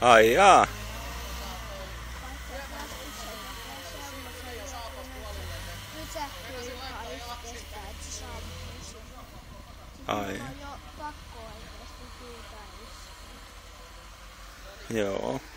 Ai jaa. Ai. On jo pakko oikeesti pyytää. Joo.